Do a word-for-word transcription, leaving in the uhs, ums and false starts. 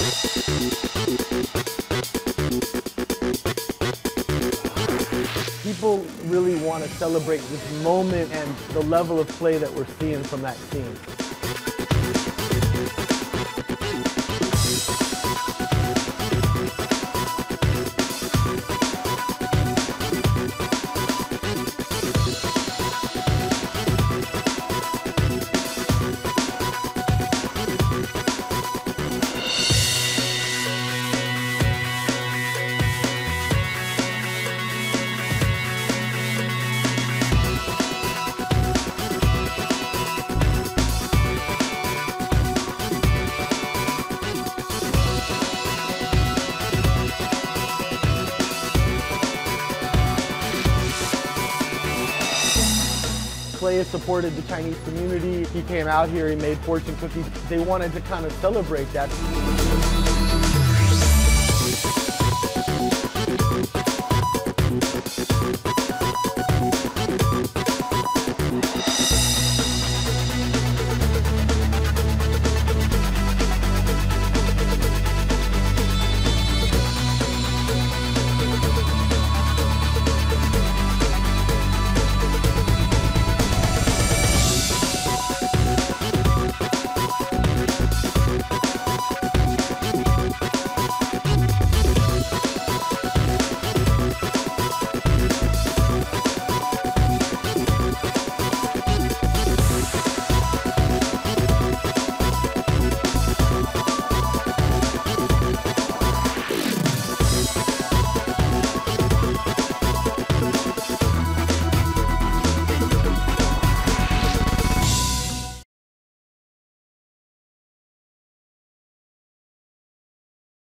People really want to celebrate this moment and the level of play that we're seeing from that scene. Clay has supported the Chinese community. He came out here, he made fortune cookies. They wanted to kind of celebrate that.